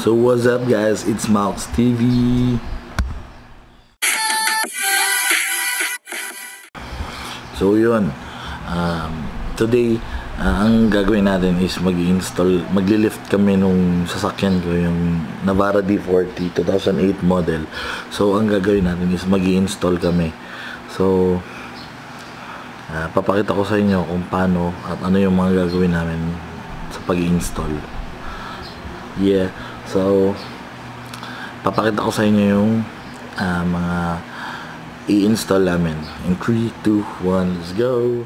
So what's up guys, it's Malx TV. So yun, today ang gagawin natin is magli-lift kami nung sasakyan ko, yung Navara D40 2008 model. So ang gagawin natin is mag-i-install kami. So papakita ko sa inyo kung paano at ano yung mga gagawin namin sa pag-i-install. Yeah, so papakita ko sa inyo yung mga i-install namin. In 3, 2, 1, let's go.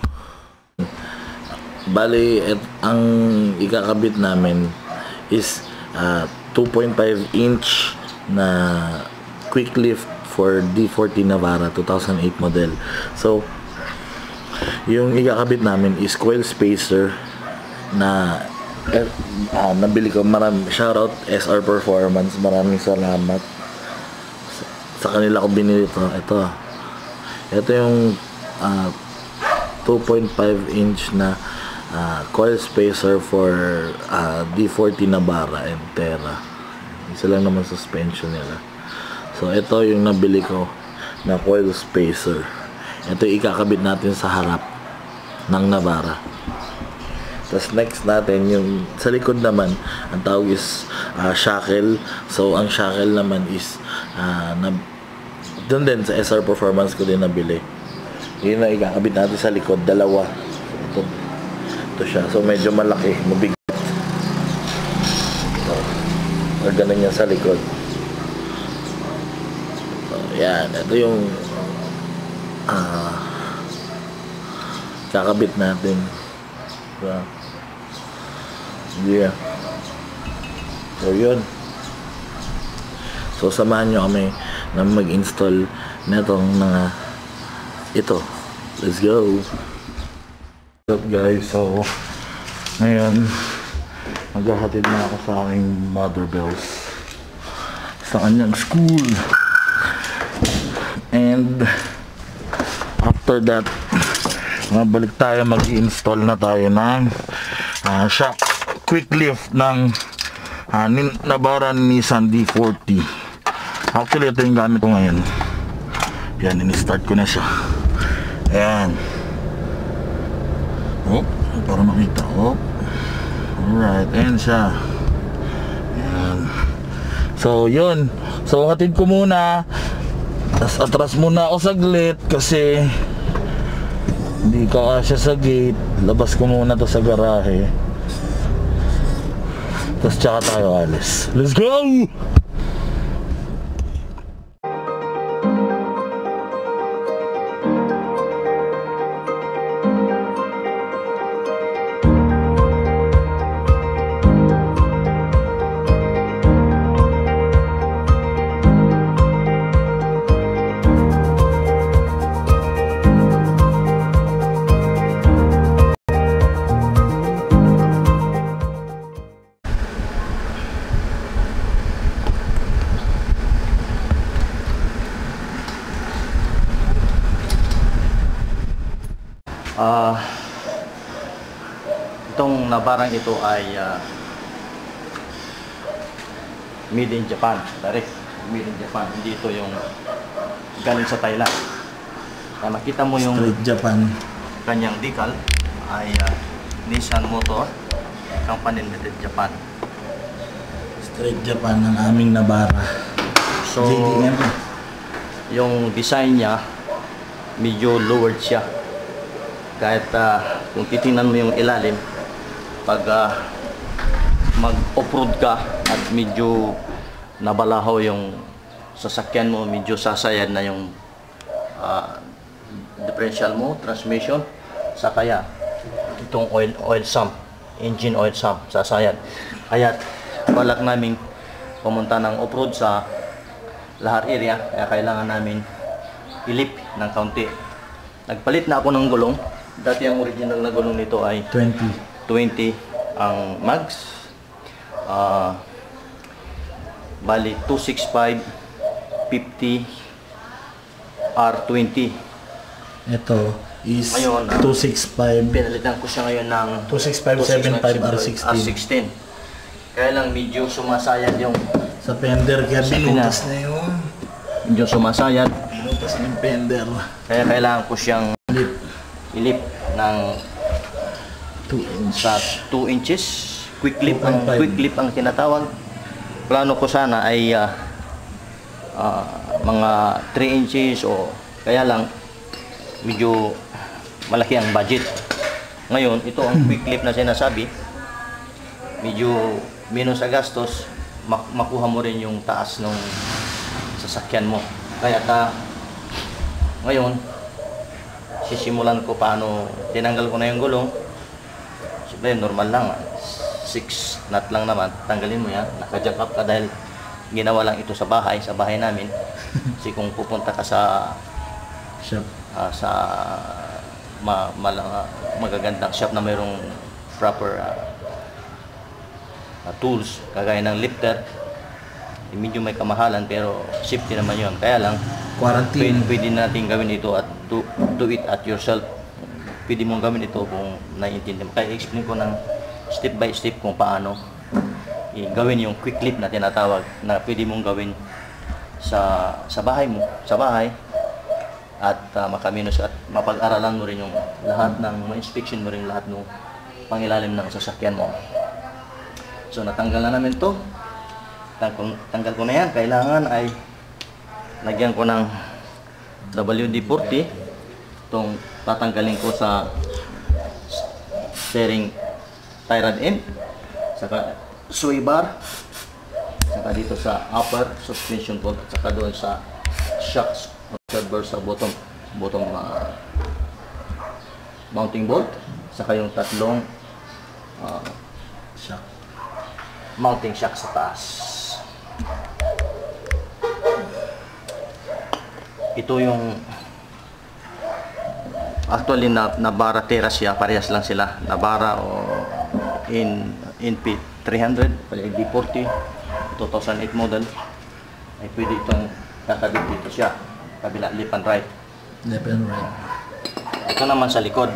Bali, ang ikakabit namin is 2.5 inch na quick lift for D40 Navara 2008 model. So yung ikakabit namin is coil spacer na nabili ko. Shoutout SR Performance, maraming salamat sa kanila ko binili ito yung 2.5 inch na coil spacer for D40 Navara and Terra. Isa lang naman suspension nila. So ito yung nabili ko na coil spacer. Ito yung ikakabit natin sa harap ng Navara. Tapos next natin yung sa likod naman, ang tawag is shackle. So ang shackle naman is doon din sa SR Performance ko din nabili. Yun na ikakabit natin sa likod, dalawa. Ito siya. So medyo malaki, mabigat. So, ganun yan sa likod. So, yan. Ito yung kakabit natin. So, yeah. So yun. So samahan nyo kami na mag-install netong mga ito. Let's go. What's up guys? So ngayon maghahatid na ako sa aking mother bells sa kanyang school, and after that balik tayo, mag-i-install na tayo ng shock quick lift ng Navara Nissan D40. Actually ito yung gamit ko ngayon. Yan, in-start ko na siya. Ayan. Oh, para makita. Oh. Alright, ayan siya. Ayan. So yun. So hatid ko muna. Tapos atras muna ako saglit kasi hindi ka kasya sa gate. Labas ko muna to sa garahe. Tapos tsaka tayo alis. Let's go! Itong Navarang ito ay made in Japan, direct made in Japan. Hindi ito yung galing sa Thailand. Nakita mo yung Straight Japan. kanyang decal ay Nissan Motor Company Limited Japan. Straight Japan ng aming Navara. So JDM. yung design niya medyo lowered siya. Kahit kung titingnan mo yung ilalim, pag mag-off-road ka at medyo nabalahaw yung sasakyan mo, medyo sasayad na yung differential mo, transmission, sakaya itong oil sump, engine oil sump, sasayad. Kaya balak namin pumunta ng off-road sa Lahar area, kaya kailangan namin ilip ng kaunti. Nagpalit na ako ng gulong. Dati ang original na gulong nito ay 20 ang mags. Bali 265 50 R20. Ito is ngayon, 265. Pinalitan ko siya ngayon ng 265 75 R16. Kaya lang medyo sumasayad yung Sa fender, kaya Sa binutas na yun. medyo sumasayad. Binutas na yung fender. Kaya kailangan ko siyang Lip. ilip ng 2 inch. sa 2 inches. Quick lip ang 2.5. quick lip ang tinatawag. Plano ko sana ay mga 3 inches o kaya lang medyo malaki ang budget. Ngayon, ito ang quick lip na sinasabi. Medyo minus sa gastos, makuha mo rin yung taas ng sasakyan mo. Kaya ngayon, sisimulan ko paano tinanggal ko na yung gulong. Siyempre, normal lang. 6 nut lang naman. Tanggalin mo yan. Naka-jack up ka dahil ginawa lang ito sa bahay namin. Kasi kung pupunta ka sa Shop. sa magagandang shop na mayroong proper tools, kagaya ng lifter, medyo may kamahalan pero safety naman yun. Kaya lang, Quarantine. pwede natin gawin ito at do it at yourself. Pwede mong gawin ito kung naiintindihan mo. Kaya explain ko ng step by step kung paano gawin yung quick clip na tinatawag na pwede mong gawin sa bahay mo, at makaminus at mapag-aralan mo rin yung lahat ng ma-inspection mo rin lahat ng pangilalim ng sasakyan mo. So natanggal na namin to. Tanggal ko na yan. Kailangan ay lagyan ko ng WD-40. Itong tatanggalin ko sa steering tie rod end, saka sway bar, saka dito sa upper suspension bolt, saka doon sa shocks observer sa bottom mounting bolt, saka yung tatlong Shock. mounting shock sa taas. Ito yung actually Navara Terra siya, parehas lang sila, Navara o NP 300, D40 2008 model, ay pwede itong kakabit dito siya, kabila, left and right. Left and right. Ito naman sa likod,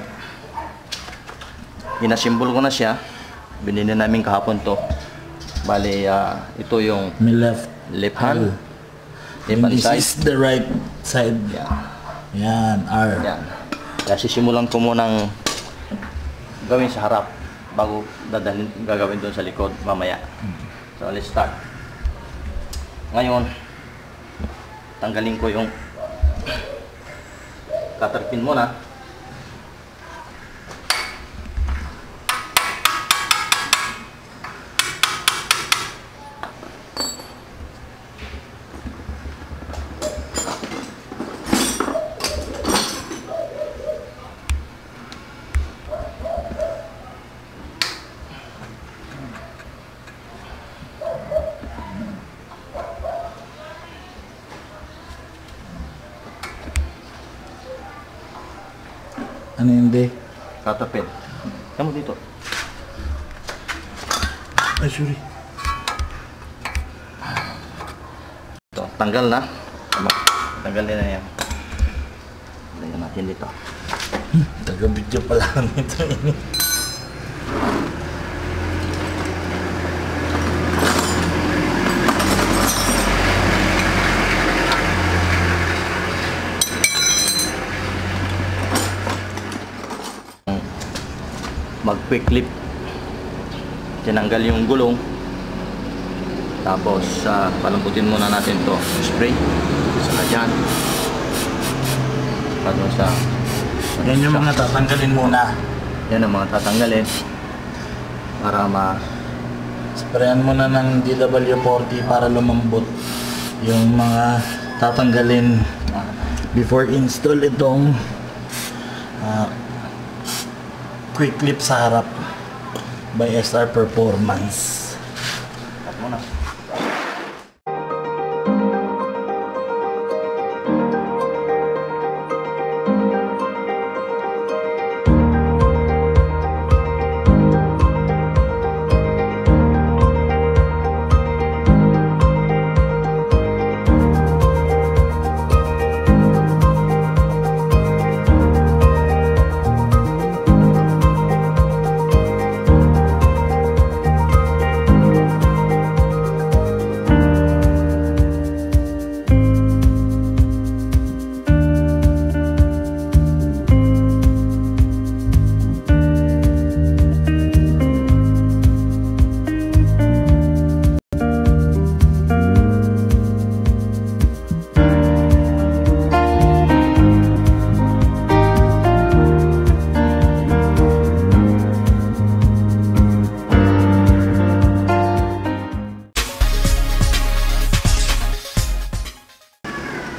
inasimbol ko na siya, binili namin kahapon to. Bali, ito yung May left. left hand, left And hand this side. is the right side. Yan. Yan, R. Yan. Kaya sisimulan ko munang gawin sa harap bago gagawin doon sa likod mamaya. So let's start. Ngayon, tanggalin ko yung cutter pin muna. Ano hindi? Cutter pin. Kamu dito. Ay, sorry. Ito, tanggal na. Tanggalin na yan. Lagyan natin dito. Taga-video pala nito ini. Mag-quick clip. Tinanggal yung gulong. Tapos palambutin muna natin to spray sa dyan. Paano sa Yan yung mga tatanggalin muna. yan ang mga tatanggalin para Sprayan mo na ng DW40 para lumambot yung mga tatanggalin before install itong quick clip sa harap by SR Performance. cut muna.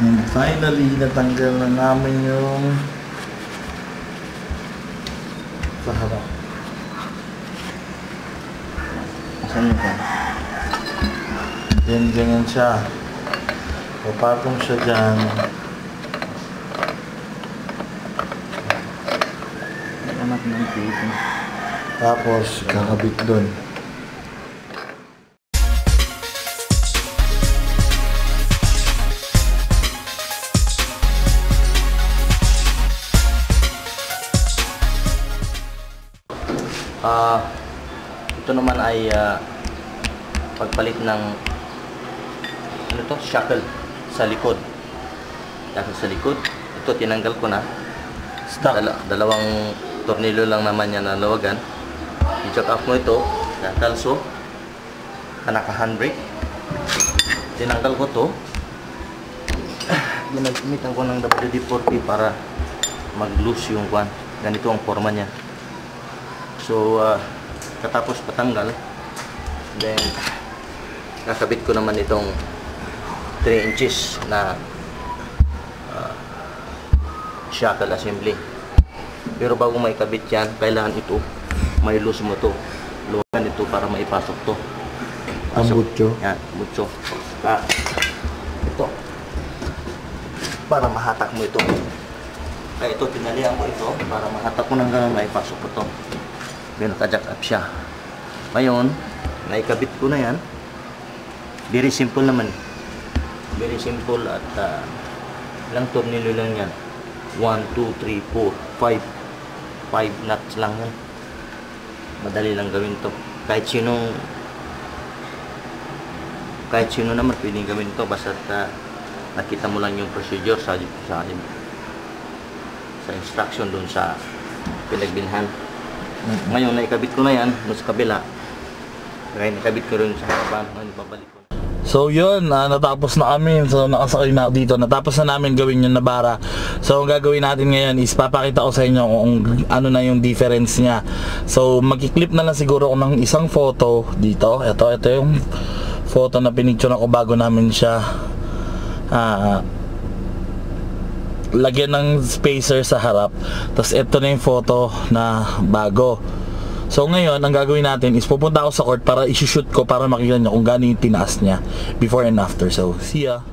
And finally, natanggal na namin yung sa harap. Saan yun ka? Then, ganyan siya. Papatong siya dyan. Anak ng TV. Tapos, kakabit dun. Ito naman ay pagpalit ng ano to? Shackle sa likod. Shackle sa likod. Ito tinanggal ko na. Dalawang tornilyo lang naman yan na lawagan. I-jack up mo ito. Kalso. Naka-handbrake. Tinanggal ko to. Ginagamitan ko ng WD-40 para mag-loose yung kwan. Ganito ang forma niya. So, katapos patanggal, then kakabit ko naman itong 3 inches na shackle assembly. Pero bago maikabit yan, kailangan ito, may loose mo to. Luwagan ito para maipasok to. Ang butso? Yan, butso. Ito. Para mahatak mo ito. Kaya ito, tinalian ko ito para mahatak mo ng gano'n, maipasok ko to. Pero naka-jack up siya. Ngayon, naikabit ko na yan. Very simple naman. Very simple at ilang tornilyo lang yan. 1, 2, 3, 4, 5. 5 nuts lang yan. Madali lang gawin to. Kahit sino naman pwedeng gawin to. Basta nakita mo lang yung procedure sa instruction dun sa pinagbilhan. Ngayon, naikabit ko na yan sa kabila. Ngayon, nakabit ko rin sa harapan. Ngayon, babalik ko. So yun, natapos na kami. So nakasakay na ako dito. Natapos na namin gawin yung Navara. So ang gagawin natin ngayon is papakita ko sa inyo kung ano na yung difference niya. So magki-clip na lang siguro ako ng isang photo dito. Ito yung photo na pinicture ako bago namin siya lagyan ng spacer sa harap. Tapos ito na yung photo na bago. So ngayon, ang gagawin natin is pupunta ako sa court para i-shoot ko para makita nyo kung gaano yung tinaas niya before and after. So, see ya!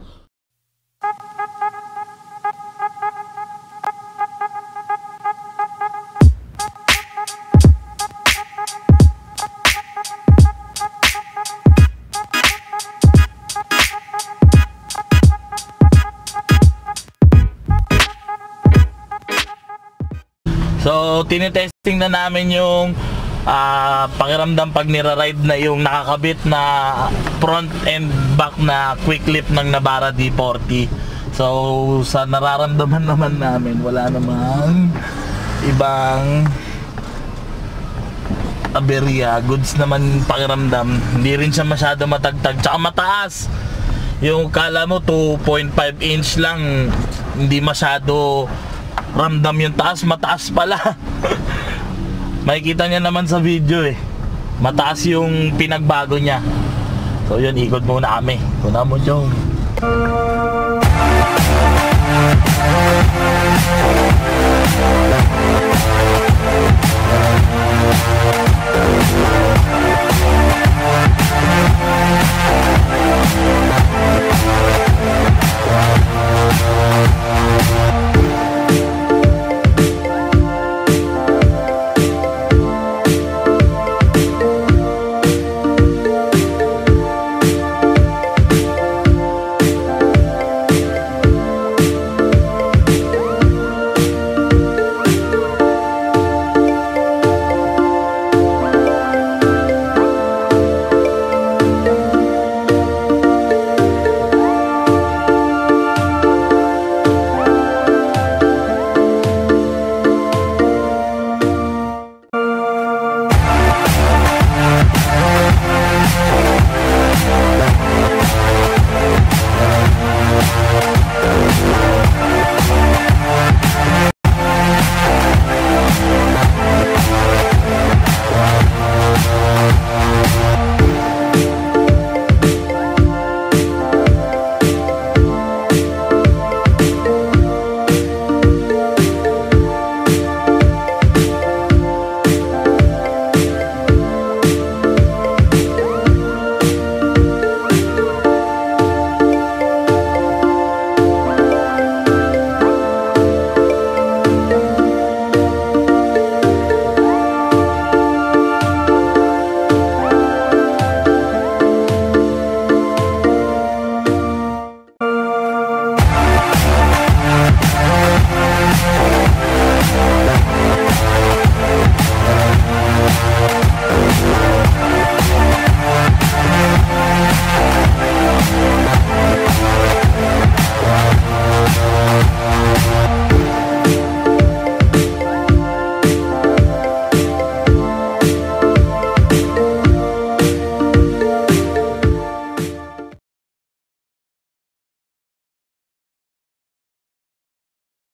So, tinitesting na namin yung pakiramdam pag nira-ride na yung nakakabit na front and back na quick clip ng Navara D40. So, sa nararamdaman naman namin, wala namang ibang aberya. Goods naman pakiramdam. Hindi rin siya masyado matagtag. Tsaka mataas. Yung kala mo 2.5 inch lang, hindi masyado ramdam yung taas, mataas pala. Makikita niya naman sa video eh. Mataas yung pinagbago niya. So yun, ikot muna kami. Kuna mo, Jong.